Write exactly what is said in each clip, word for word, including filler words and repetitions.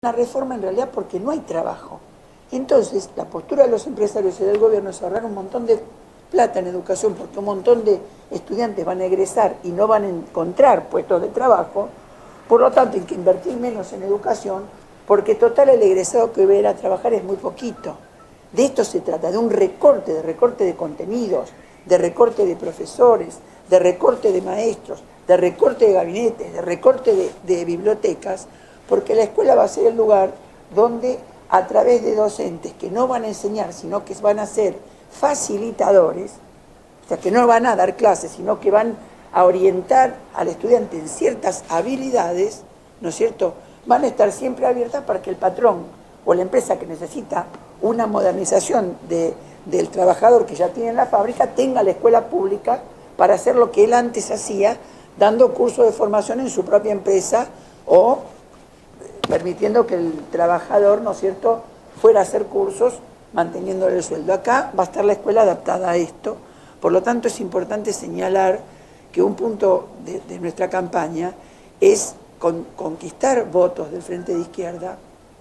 Una reforma en realidad porque no hay trabajo. Entonces, la postura de los empresarios y del gobierno es ahorrar un montón de plata en educación porque un montón de estudiantes van a egresar y no van a encontrar puestos de trabajo. Por lo tanto, hay que invertir menos en educación porque total el egresado que va a ir a trabajar es muy poquito. De esto se trata, de un recorte, de recorte de contenidos, de recorte de profesores, de recorte de maestros, de recorte de gabinetes, de recorte de, de bibliotecas, porque la escuela va a ser el lugar donde a través de docentes que no van a enseñar, sino que van a ser facilitadores, o sea, que no van a dar clases, sino que van a orientar al estudiante en ciertas habilidades, ¿no es cierto?, van a estar siempre abiertas para que el patrón o la empresa que necesita una modernización de, del trabajador que ya tiene en la fábrica tenga la escuela pública para hacer lo que él antes hacía, dando cursos de formación en su propia empresa o permitiendo que el trabajador, ¿no es cierto?, fuera a hacer cursos manteniéndole el sueldo. Acá va a estar la escuela adaptada a esto, por lo tanto es importante señalar que un punto de, de nuestra campaña es con, conquistar votos del Frente de Izquierda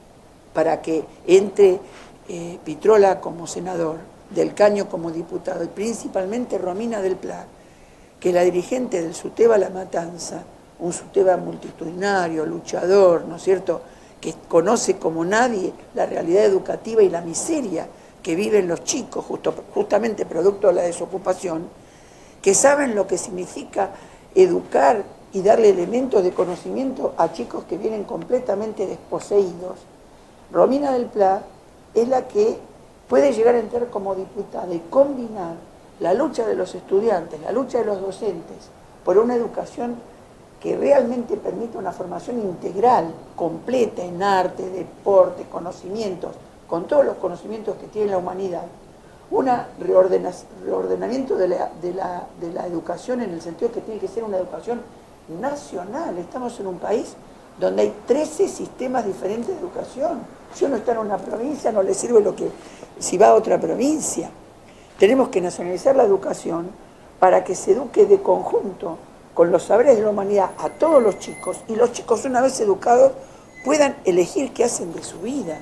para que entre eh, Pitrola como senador, Del Caño como diputado y principalmente Romina del Pla, que la dirigente del SUTEBA La Matanza, un SUTEBA multitudinario, luchador, ¿no es cierto?, que conoce como nadie la realidad educativa y la miseria que viven los chicos, justo, justamente producto de la desocupación, que saben lo que significa educar y darle elementos de conocimiento a chicos que vienen completamente desposeídos. Romina del Pla es la que puede llegar a entrar como diputada y combinar la lucha de los estudiantes, la lucha de los docentes por una educación que realmente permita una formación integral, completa en arte, deporte, conocimientos, con todos los conocimientos que tiene la humanidad, un reordenamiento de la, de, la, de la educación en el sentido que tiene que ser una educación nacional. Estamos en un país donde hay trece sistemas diferentes de educación. Si uno está en una provincia no le sirve lo que si va a otra provincia. Tenemos que nacionalizar la educación para que se eduque de conjunto con los saberes de la humanidad a todos los chicos y los chicos, una vez educados, puedan elegir qué hacen de su vida.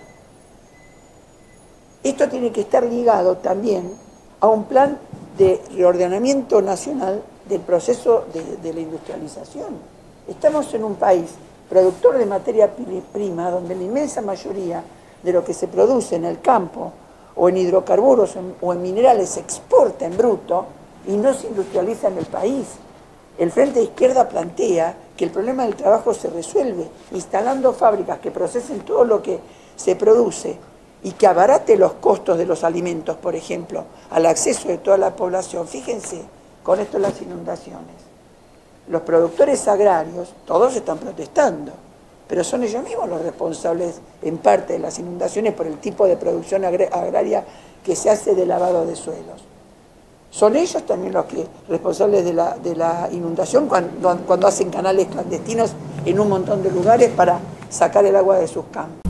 Esto tiene que estar ligado también a un plan de reordenamiento nacional del proceso de, de la industrialización. Estamos en un país productor de materia prima, donde la inmensa mayoría de lo que se produce en el campo o en hidrocarburos o en minerales se exporta en bruto y no se industrializa en el país. El Frente de Izquierda plantea que el problema del trabajo se resuelve instalando fábricas que procesen todo lo que se produce y que abarate los costos de los alimentos, por ejemplo, al acceso de toda la población. Fíjense con esto las inundaciones. Los productores agrarios, todos están protestando, pero son ellos mismos los responsables en parte de las inundaciones por el tipo de producción agraria que se hace de lavado de suelos. Son ellos también los que responsables de la, de la inundación cuando, cuando hacen canales clandestinos en un montón de lugares para sacar el agua de sus campos.